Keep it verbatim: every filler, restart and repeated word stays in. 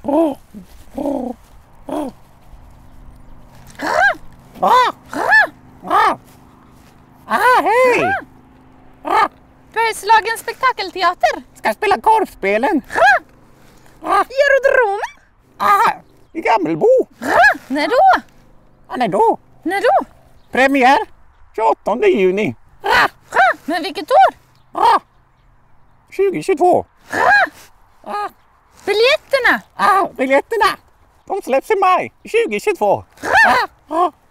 Ah, hej! Bergslagens spektakelteater. Ska spela Korpspelen. Ah. I aerodromen? Ah, i Gammelbo. Ah, när då? Ah, när då? När då? Premiär tjugoåttonde juni. Ah. Ah. Men vilket år? Ah, tjugohundratjugotvå. Ah. Ah. Biljetterna? Ah, biljetterna. De släpps i maj tjugohundratjugotvå. Ah. Ah. Ah.